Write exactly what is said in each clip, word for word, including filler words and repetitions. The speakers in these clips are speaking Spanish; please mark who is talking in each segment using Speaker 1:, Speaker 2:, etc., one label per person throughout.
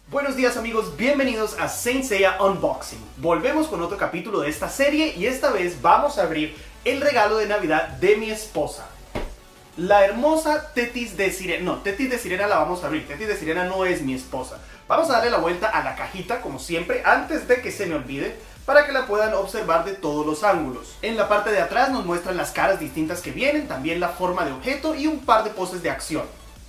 Speaker 1: Buenos días amigos, bienvenidos a Saint Seiya Unboxing. Volvemos con otro capítulo de esta serie y esta vez vamos a abrir el regalo de Navidad de mi esposa. La hermosa Tetis de Sirena. No, Tetis de Sirena la vamos a abrir. Tetis de Sirena no es mi esposa. Vamos a darle la vuelta a la cajita como siempre antes de que se me olvide, para que la puedan observar de todos los ángulos. En la parte de atrás nos muestran las caras distintas que vienen, también la forma de objeto y un par de poses de acción.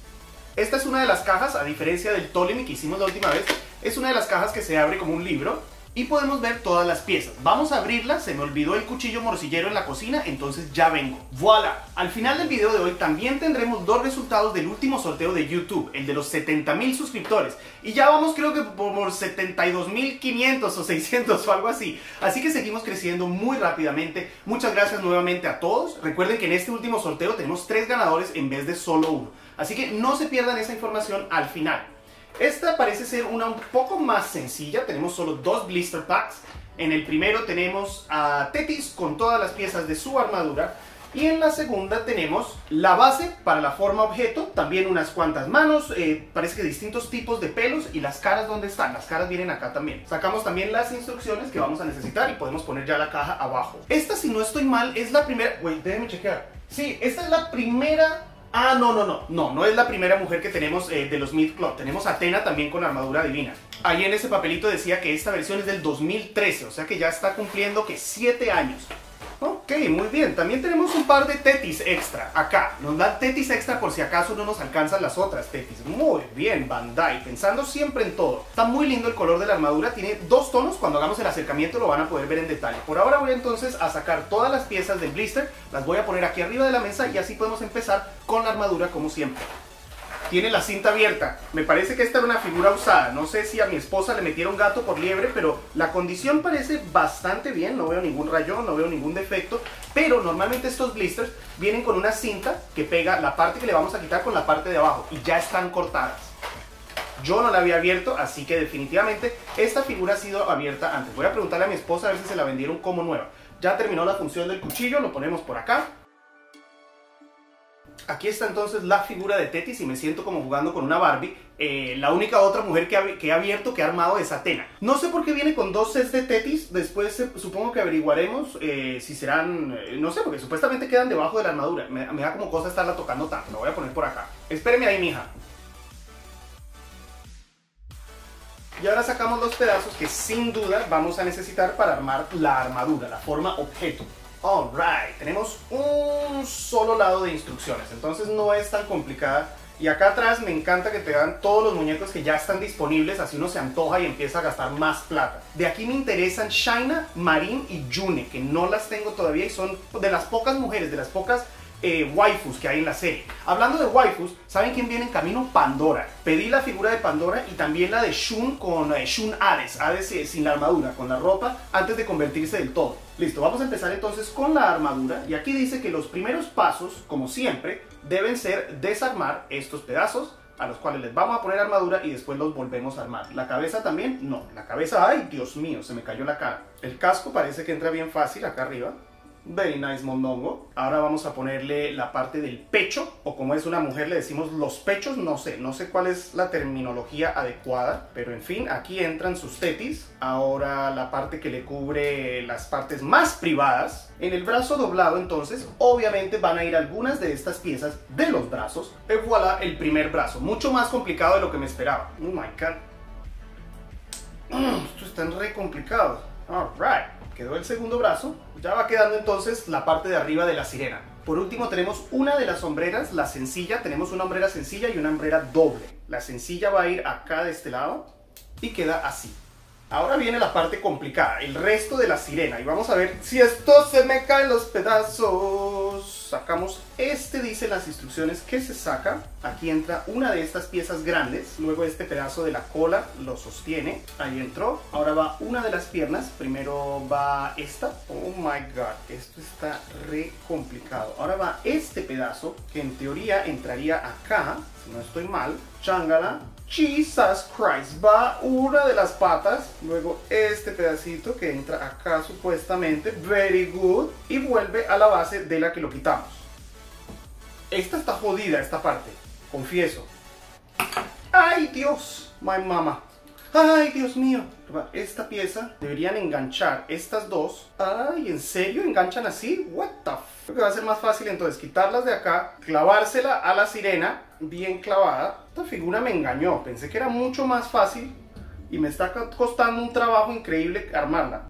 Speaker 1: Esta es una de las cajas, a diferencia del Ptolemy que hicimos la última vez, es una de las cajas que se abre como un libro y podemos ver todas las piezas. Vamos a abrirla, se me olvidó el cuchillo morcillero en la cocina, entonces ya vengo. ¡Voilà! Al final del video de hoy también tendremos dos resultados del último sorteo de YouTube, el de los setenta mil suscriptores. Y ya vamos creo que por setenta y dos mil quinientos o seiscientos o algo así. Así que seguimos creciendo muy rápidamente. Muchas gracias nuevamente a todos. Recuerden que en este último sorteo tenemos tres ganadores en vez de solo uno. Así que no se pierdan esa información al final. Esta parece ser una un poco más sencilla. Tenemos solo dos blister packs. En el primero tenemos a Tetis con todas las piezas de su armadura. Y en la segunda tenemos la base para la forma objeto. También unas cuantas manos. Eh, parece que distintos tipos de pelos. Y las caras, ¿dónde están? Las caras vienen acá también. Sacamos también las instrucciones que vamos a necesitar. Y podemos poner ya la caja abajo. Esta, si no estoy mal, es la primera... Wait, déjenme chequear. Sí, esta es la primera... Ah, no, no, no, no, no es la primera mujer que tenemos eh, de los Myth Club. Tenemos a Athena también con armadura divina. Ahí en ese papelito decía que esta versión es del dos mil trece, o sea que ya está cumpliendo que siete años. Ok, muy bien. También tenemos un par de Tetis extra acá. Nos dan Tetis extra por si acaso no nos alcanzan las otras Tetis. Muy bien, Bandai, pensando siempre en todo. Está muy lindo el color de la armadura. Tiene dos tonos. Cuando hagamos el acercamiento lo van a poder ver en detalle. Por ahora voy entonces a sacar todas las piezas del blister. Las voy a poner aquí arriba de la mesa y así podemos empezar con la armadura como siempre. Tiene la cinta abierta. Me parece que esta era una figura usada. No sé si a mi esposa le metieron gato por liebre, pero la condición parece bastante bien. No veo ningún rayón, no veo ningún defecto. Pero normalmente estos blisters vienen con una cinta que pega la parte que le vamos a quitar con la parte de abajo y ya están cortadas. Yo no la había abierto, así que definitivamente esta figura ha sido abierta antes. Voy a preguntarle a mi esposa a ver si se la vendieron como nueva. Ya terminó la función del cuchillo, lo ponemos por acá. Aquí está entonces la figura de Tetis y me siento como jugando con una Barbie. Eh, la única otra mujer que ha, que ha abierto, que ha armado es Athena. No sé por qué viene con dos sets de Tetis. Después eh, supongo que averiguaremos eh, si serán... Eh, no sé, porque supuestamente quedan debajo de la armadura. Me, me da como cosa estarla tocando tanto. La voy a poner por acá. Espéreme ahí, mija. Y ahora sacamos los pedazos que sin duda vamos a necesitar para armar la armadura, la forma objeto. Alright, tenemos un solo lado de instrucciones, entonces no es tan complicada. Y acá atrás me encanta que te dan todos los muñecos que ya están disponibles, así uno se antoja y empieza a gastar más plata. De aquí me interesan Shaina, Marin y Yune, que no las tengo todavía y son de las pocas mujeres, de las pocas eh, waifus que hay en la serie. Hablando de waifus, ¿saben quién viene en camino? Pandora. Pedí la figura de Pandora y también la de Shun con eh, Shun Hades, Hades eh, sin la armadura, con la ropa, antes de convertirse del todo. Listo, vamos a empezar entonces con la armadura y aquí dice que los primeros pasos, como siempre, deben ser desarmar estos pedazos a los cuales les vamos a poner armadura y después los volvemos a armar. ¿La cabeza también? No, la cabeza, ¡ay, Dios mío! Se me cayó la cara. El casco parece que entra bien fácil acá arriba. Very nice, mondongo. Ahora vamos a ponerle la parte del pecho, o como es una mujer le decimos los pechos, no sé, no sé cuál es la terminología adecuada, pero en fin, aquí entran sus tetis. Ahora la parte que le cubre las partes más privadas. En el brazo doblado entonces, obviamente van a ir algunas de estas piezas de los brazos. Y voilà, el primer brazo, mucho más complicado de lo que me esperaba. Oh my god. Mm, esto está re complicado. Alright. Quedó el segundo brazo, ya va quedando entonces la parte de arriba de la sirena. Por último tenemos una de las sombreras, la sencilla, tenemos una hombrera sencilla y una hombrera doble. La sencilla va a ir acá de este lado y queda así. Ahora viene la parte complicada, el resto de la sirena, y vamos a ver si esto se me caen los pedazos. Sacamos este, dice las instrucciones que se saca. Aquí entra una de estas piezas grandes, luego este pedazo de la cola lo sostiene, ahí entró. Ahora va una de las piernas, primero va esta. Oh my god, esto está re complicado. Ahora va este pedazo, que en teoría entraría acá, si no estoy mal. Chángala. Jesus Christ, va una de las patas, luego este pedacito que entra acá supuestamente, very good, y vuelve a la base de la que lo quitamos. Esta está jodida, esta parte, confieso. ¡Ay, Dios! My mama. ¡Ay, Dios mío! Esta pieza deberían enganchar estas dos. ¡Ay, en serio! ¿Enganchan así? ¿What the f? Creo que va a ser más fácil entonces quitarlas de acá, clavársela a la sirena, bien clavada. Esta figura me engañó. Pensé que era mucho más fácil y me está costando un trabajo increíble armarla.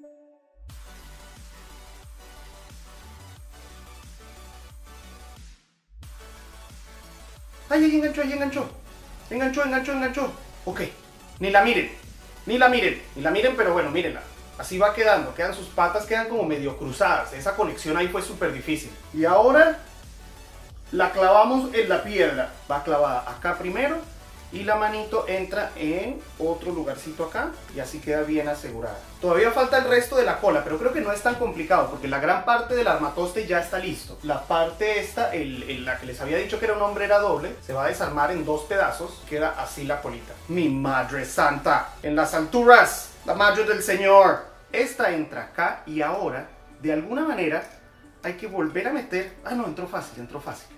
Speaker 1: ¡Ay, ahí enganchó, ahí enganchó! Enganchó, enganchó, enganchó. Ok, ni la miren, ni la miren, ni la miren, pero bueno, mírenla. Así va quedando, quedan sus patas, quedan como medio cruzadas. Esa conexión ahí fue súper difícil. Y ahora la clavamos en la piedra. Va clavada acá primero y la manito entra en otro lugarcito acá y así queda bien asegurada. Todavía falta el resto de la cola, pero creo que no es tan complicado porque la gran parte del armatoste ya está listo. La parte esta, el, el, la que les había dicho que era una hombrera doble, se va a desarmar en dos pedazos, queda así la colita. Mi madre santa, en las alturas, la madre del señor. Esta entra acá y ahora, de alguna manera, hay que volver a meter... Ah, no, entró fácil, entró fácil.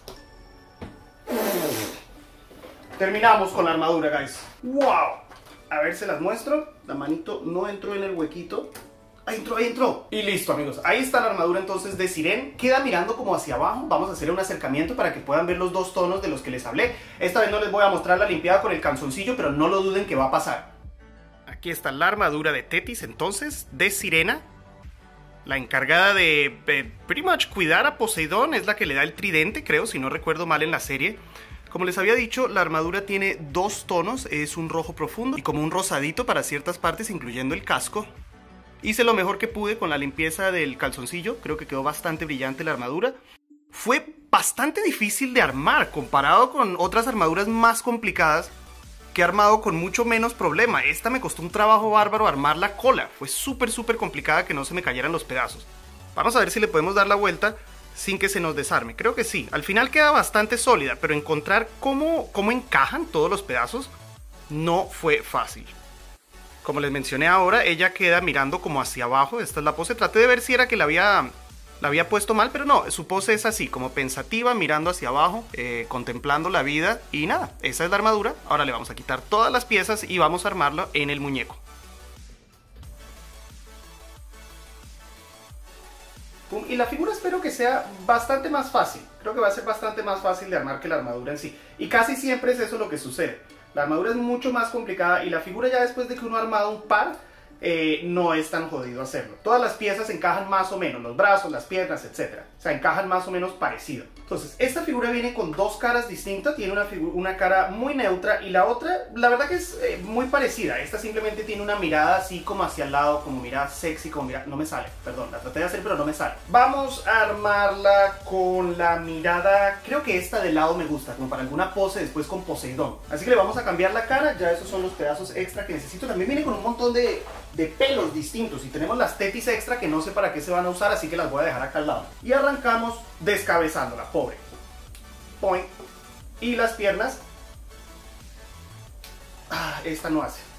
Speaker 1: Terminamos con la armadura, guys. ¡Wow! A ver, se las muestro. La manito no entró en el huequito. ¡Ahí entró, ahí entró! Y listo, amigos. Ahí está la armadura entonces de Siren. Queda mirando como hacia abajo. Vamos a hacer un acercamiento para que puedan ver los dos tonos de los que les hablé. Esta vez no les voy a mostrar la limpiada con el calzoncillo, pero no lo duden que va a pasar. Aquí está la armadura de Tetis entonces, de Sirena. La encargada de, de pretty much cuidar a Poseidón es la que le da el tridente, creo, si no recuerdo mal en la serie. Como les había dicho, la armadura tiene dos tonos, es un rojo profundo y como un rosadito para ciertas partes, incluyendo el casco. Hice lo mejor que pude con la limpieza del calzoncillo, creo que quedó bastante brillante la armadura. Fue bastante difícil de armar, comparado con otras armaduras más complicadas que he armado con mucho menos problema. Esta me costó un trabajo bárbaro armar la cola, fue súper súper complicada que no se me cayeran los pedazos. Vamos a ver si le podemos dar la vuelta sin que se nos desarme. Creo que sí. Al final queda bastante sólida, pero encontrar cómo, cómo encajan todos los pedazos no fue fácil. Como les mencioné ahora, ella queda mirando como hacia abajo. Esta es la pose. Traté de ver si era que la había, la había puesto mal, pero no. Su pose es así, como pensativa, mirando hacia abajo, eh, contemplando la vida. Y nada, esa es la armadura. Ahora le vamos a quitar todas las piezas y vamos a armarla en el muñeco. Y la figura espero que sea bastante más fácil. Creo que va a ser bastante más fácil de armar que la armadura en sí. Y casi siempre es eso lo que sucede. La armadura es mucho más complicada y la figura ya después de que uno ha armado un par, eh, no es tan jodido hacerlo. Todas las piezas encajan más o menos, los brazos, las piernas, etcétera. O sea, encajan más o menos parecido. Entonces, esta figura viene con dos caras distintas. Tiene una, una cara muy neutra y la otra, la verdad que es eh, muy parecida. Esta simplemente tiene una mirada así como hacia el lado, como mirada sexy, como mirada... No me sale, perdón, la traté de hacer pero no me sale. Vamos a armarla con la mirada, creo que esta de lado me gusta, como para alguna pose después con Poseidón. Así que le vamos a cambiar la cara, ya esos son los pedazos extra que necesito. También viene con un montón de... de pelos distintos y tenemos las tetis extra que no sé para qué se van a usar, así que las voy a dejar acá al lado. Y arrancamos descabezándola, pobre. Point. Y las piernas. Ah, esta no hace.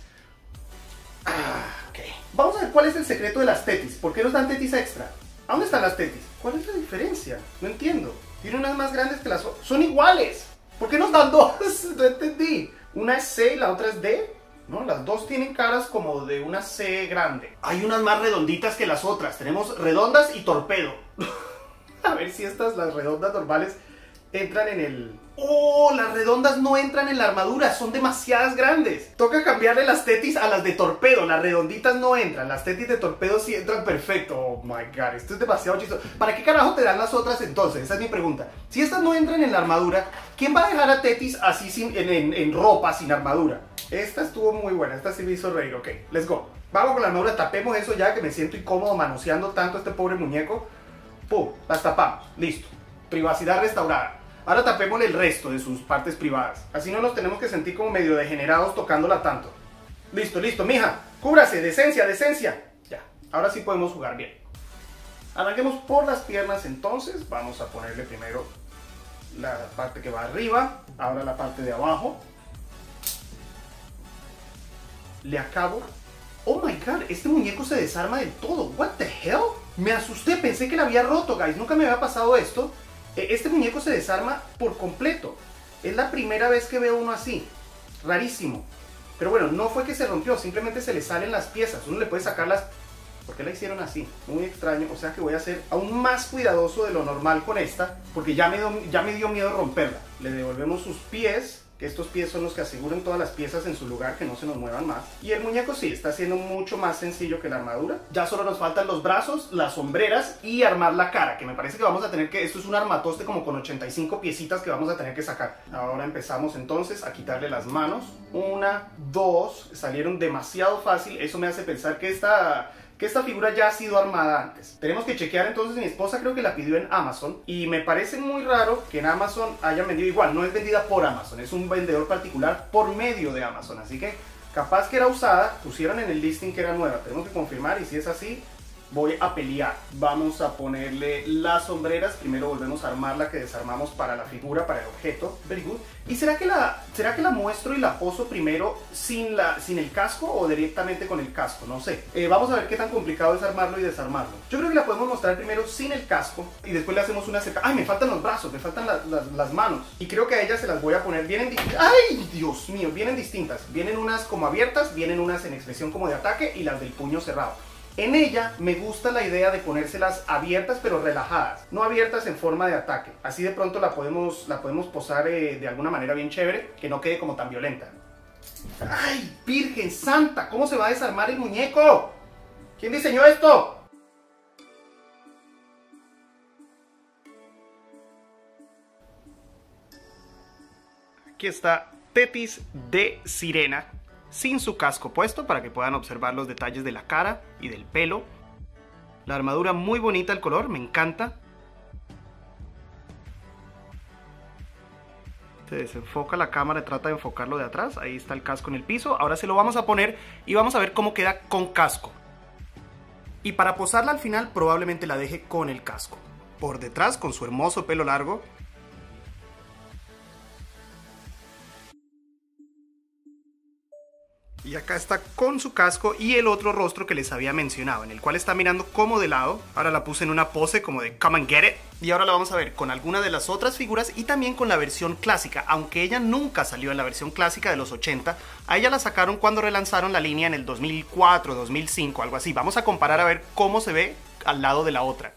Speaker 1: Ah, ok. Vamos a ver cuál es el secreto de las tetis. ¿Por qué nos dan tetis extra? ¿A dónde están las tetis? ¿Cuál es la diferencia? No entiendo. Tiene unas más grandes que las otras. Son iguales. ¿Por qué nos dan dos? No entendí. Una es C y la otra es D. No, las dos tienen caras como de una C grande. Hay unas más redonditas que las otras. Tenemos redondas y torpedo. A ver si estas, las redondas normales, entran en el... ¡Oh! Las redondas no entran en la armadura. Son demasiadas grandes. Toca cambiarle las tetis a las de torpedo. Las redonditas no entran. Las tetis de torpedo sí entran perfecto. Oh my god, esto es demasiado chistoso. ¿Para qué carajo te dan las otras entonces? Esa es mi pregunta. Si estas no entran en la armadura, ¿quién va a dejar a tetis así sin, en, en, en ropa, sin armadura? Esta estuvo muy buena, esta sí me hizo reír, ok, let's go. Vamos con la armadura, tapemos eso ya que me siento incómodo manoseando tanto este pobre muñeco. Pum, las tapamos, listo. Privacidad restaurada. Ahora tapémosle el resto de sus partes privadas. Así no nos tenemos que sentir como medio degenerados tocándola tanto. Listo, listo, mija, cúbrase, decencia, decencia. Ya, ahora sí podemos jugar bien. Arranquemos por las piernas entonces. Vamos a ponerle primero la parte que va arriba, ahora la parte de abajo. Le acabo... Oh my god, este muñeco se desarma del todo. What the hell? Me asusté, pensé que la había roto, guys. Nunca me había pasado esto. Este muñeco se desarma por completo. Es la primera vez que veo uno así. Rarísimo. Pero bueno, no fue que se rompió, simplemente se le salen las piezas. Uno le puede sacar las... ¿Por qué la hicieron así? Muy extraño, o sea que voy a ser aún más cuidadoso de lo normal con esta, porque ya me dio, ya me dio miedo romperla. Le devolvemos sus pies, que estos pies son los que aseguran todas las piezas en su lugar, que no se nos muevan más. Y el muñeco sí, está siendo mucho más sencillo que la armadura. Ya solo nos faltan los brazos, las sombreras y armar la cara, que me parece que vamos a tener que... Esto es un armatoste como con ochenta y cinco piecitas que vamos a tener que sacar. Ahora empezamos entonces a quitarle las manos. Una, dos, salieron demasiado fácil. Eso me hace pensar que esta... que esta figura ya ha sido armada antes. Tenemos que chequear entonces, mi esposa creo que la pidió en Amazon y me parece muy raro que en Amazon hayan vendido igual, no es vendida por Amazon, es un vendedor particular por medio de Amazon, así que capaz que era usada, pusieron en el listing que era nueva, tenemos que confirmar y si es así, voy a pelear. Vamos a ponerle las sombreras, primero volvemos a armar la que desarmamos para la figura, para el objeto, very good. ¿Y será que la, será que la muestro y la poso primero sin, la, sin el casco o directamente con el casco? No sé. Eh, vamos a ver qué tan complicado es armarlo y desarmarlo. Yo creo que la podemos mostrar primero sin el casco y después le hacemos una cerca. ¡Ay, me faltan los brazos! Me faltan la, la, las manos. Y creo que a ellas se las voy a poner. Vienen... ¡Ay, Dios mío! Vienen distintas. Vienen unas como abiertas, vienen unas en expresión como de ataque y las del puño cerrado. En ella me gusta la idea de ponérselas abiertas pero relajadas, no abiertas en forma de ataque. Así de pronto la podemos, la podemos posar eh, de alguna manera bien chévere, que no quede como tan violenta. ¡Ay, Virgen Santa! ¿Cómo se va a desarmar el muñeco? ¿Quién diseñó esto? Aquí está Tetis de Sirena, sin su casco puesto para que puedan observar los detalles de la cara y del pelo. La armadura muy bonita, el color, me encanta. Se desenfoca la cámara, trata de enfocarlo de atrás. Ahí está el casco en el piso. Ahora se lo vamos a poner y vamos a ver cómo queda con casco. Y para posarla al final probablemente la deje con el casco. Por detrás, con su hermoso pelo largo. Y acá está con su casco y el otro rostro que les había mencionado, en el cual está mirando como de lado. Ahora la puse en una pose como de come and get it. Y ahora la vamos a ver con alguna de las otras figuras y también con la versión clásica. Aunque ella nunca salió en la versión clásica de los ochenta, a ella la sacaron cuando relanzaron la línea en el dos mil cuatro, dos mil cinco, algo así. Vamos a comparar a ver cómo se ve al lado de la otra.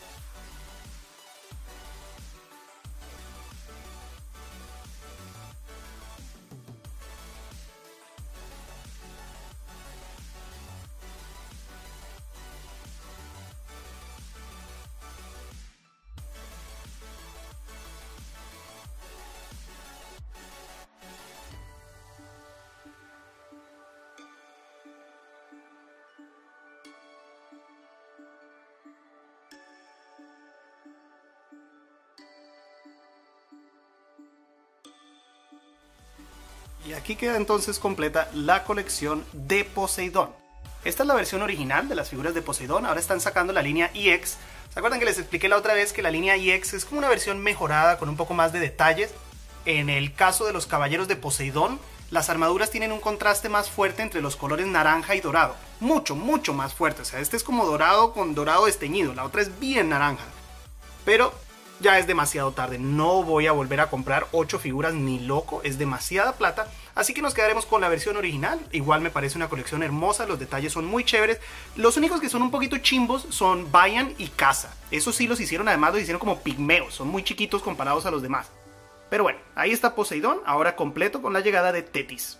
Speaker 1: Y aquí queda entonces completa la colección de Poseidón. Esta es la versión original de las figuras de Poseidón. Ahora están sacando la línea E X. ¿Se acuerdan que les expliqué la otra vez que la línea E X es como una versión mejorada con un poco más de detalles? En el caso de los caballeros de Poseidón, las armaduras tienen un contraste más fuerte entre los colores naranja y dorado. Mucho, mucho más fuerte. O sea, este es como dorado con dorado desteñido. La otra es bien naranja. Pero ya es demasiado tarde. No voy a volver a comprar ocho figuras ni loco. Es demasiada plata. Así que nos quedaremos con la versión original. Igual me parece una colección hermosa. Los detalles son muy chéveres. Los únicos que son un poquito chimbos son Bayan y Kasa. Esos sí los hicieron, además los hicieron como pigmeos. Son muy chiquitos comparados a los demás. Pero bueno, ahí está Poseidón, ahora completo con la llegada de Tetis.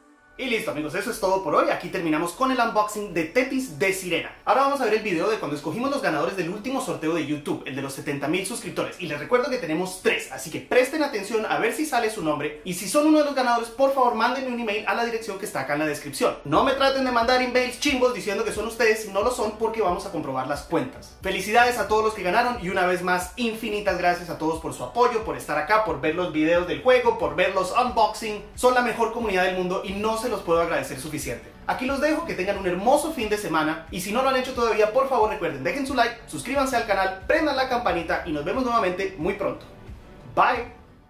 Speaker 1: Y listo amigos, eso es todo por hoy. Aquí terminamos con el unboxing de Tetis de Sirena. Ahora vamos a ver el video de cuando escogimos los ganadores del último sorteo de YouTube, el de los setenta mil suscriptores. Y les recuerdo que tenemos tres, así que presten atención a ver si sale su nombre. Y si son uno de los ganadores, por favor mándenme un email a la dirección que está acá en la descripción. No me traten de mandar emails chimbos diciendo que son ustedes si no lo son, porque vamos a comprobar las cuentas. Felicidades a todos los que ganaron y una vez más, infinitas gracias a todos por su apoyo, por estar acá, por ver los videos del juego, por ver los unboxing. Son la mejor comunidad del mundo y no se los puedo agradecer suficiente. Aquí los dejo, que tengan un hermoso fin de semana y si no lo han hecho todavía, por favor recuerden, dejen su like, suscríbanse al canal, prendan la campanita y nos vemos nuevamente muy pronto. Bye.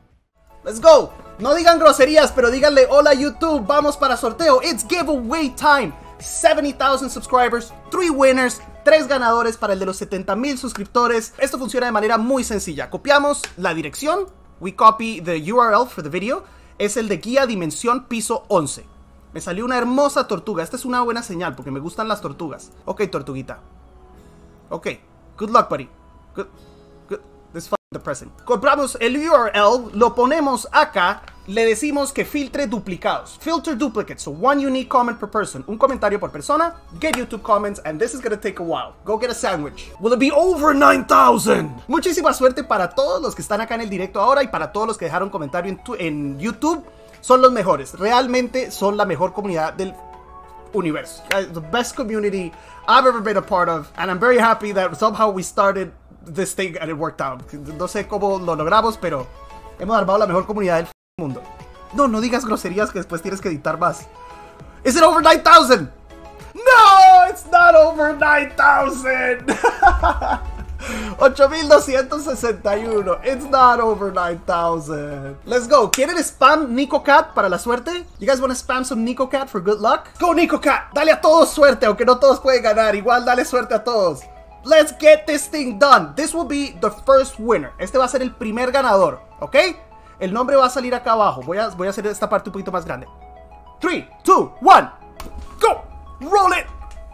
Speaker 1: Let's go. No digan groserías, pero díganle hola YouTube, vamos para sorteo. It's giveaway time. setenta thousand subscribers, three winners, tres ganadores para el de los setenta mil suscriptores. Esto funciona de manera muy sencilla. Copiamos la dirección, we copy the U R L for the video, es el de guía dimensión piso once. Me salió una hermosa tortuga. Esta es una buena señal porque me gustan las tortugas. Ok, tortuguita. Ok. Good luck, buddy. Good. Good. This is fucking depressing. Compramos el U R L, lo ponemos acá. Le decimos que filtre duplicados. Filter duplicates. So one unique comment per person. Un comentario por persona. Get YouTube comments. And this is gonna take a while. Go get a sandwich. Will it be over nine thousand? Muchísima suerte para todos los que están acá en el directo ahora y para todos los que dejaron comentario en, tu, en YouTube. Son los mejores. Realmente son la mejor comunidad del universo. The best community I've ever been a part of. And I'm very happy that somehow we started this thing and it worked out. No sé cómo lo logramos, pero hemos armado la mejor comunidad del mundo. No, no digas groserías que después tienes que editar más. Is it over nine thousand? No, it's not over nine thousand. ocho mil doscientos sesenta y uno. It's not over nine thousand. Let's go. ¿Quieren spam NicoCat para la suerte? You guys want to spam some NicoCat for good luck? Go NicoCat. Dale a todos suerte, aunque no todos pueden ganar. Igual dale suerte a todos. Let's get this thing done. This will be the first winner. Este va a ser el primer ganador, ¿ok? El nombre va a salir acá abajo. Voy a, voy a hacer esta parte un poquito más grande. three, two, one. Go. Roll it.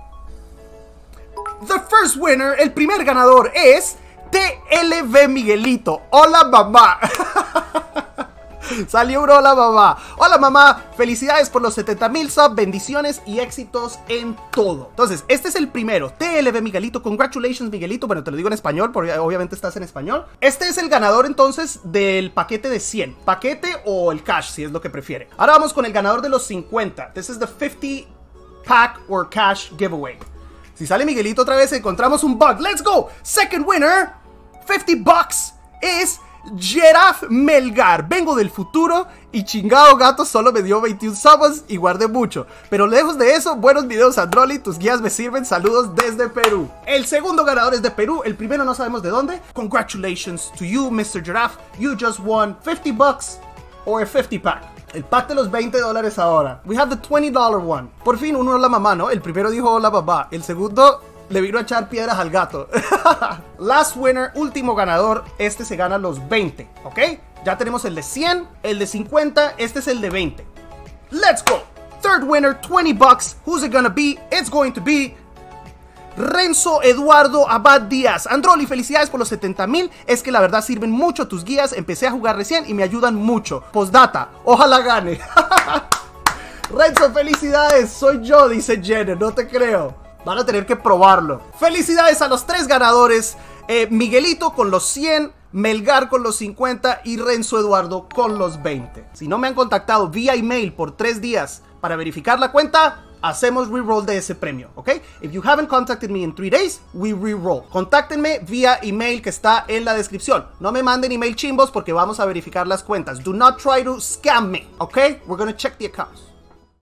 Speaker 1: The first winner, el primer ganador es T L V Miguelito. Hola mamá. Salió un hola mamá. Hola mamá, felicidades por los setenta mil subs, bendiciones y éxitos en todo. Entonces, este es el primero, T L V Miguelito. Congratulations Miguelito. Bueno, te lo digo en español porque obviamente estás en español. Este es el ganador entonces del paquete de cien. Paquete o el cash, si es lo que prefiere. Ahora vamos con el ganador de los cincuenta. This is the fifty pack or cash giveaway. Si sale Miguelito otra vez, encontramos un bug. Let's go. Second winner, fifty bucks, es Giraffe Melgar. Vengo del futuro y chingado gato solo me dio veintiún subs y guardé mucho. Pero lejos de eso, buenos videos Androli, tus guías me sirven. Saludos desde Perú. El segundo ganador es de Perú, el primero no sabemos de dónde. Congratulations to you, mister Giraffe. You just won fifty bucks or a fifty pack. El pack de los veinte dólares ahora. We have the twenty dollar one. Por fin uno hola mamá, ¿no? El primero dijo hola papá. El segundo le vino a echar piedras al gato. Last winner, último ganador. Este se gana los veinte, ¿ok? Ya tenemos el de cien, el de cincuenta. Este es el de veinte. Let's go. Third winner, twenty bucks. Who's it gonna be? It's going to be Renzo Eduardo Abad Díaz. Androli, felicidades por los setenta mil. Es que la verdad sirven mucho tus guías. Empecé a jugar recién y me ayudan mucho. Postdata, ojalá gane. Renzo, felicidades. Soy yo, dice Jenner. No te creo. Van a tener que probarlo. Felicidades a los tres ganadores. eh, Miguelito con los cien, Melgar con los cincuenta y Renzo Eduardo con los veinte. Si no me han contactado vía email por tres días para verificar la cuenta, hacemos reroll de ese premio, ¿ok? If you haven't contacted me in three days, we reroll. Contáctenme vía email que está en la descripción. No me manden email chimbos porque vamos a verificar las cuentas. Do not try to scam me, ¿ok? We're gonna check the accounts.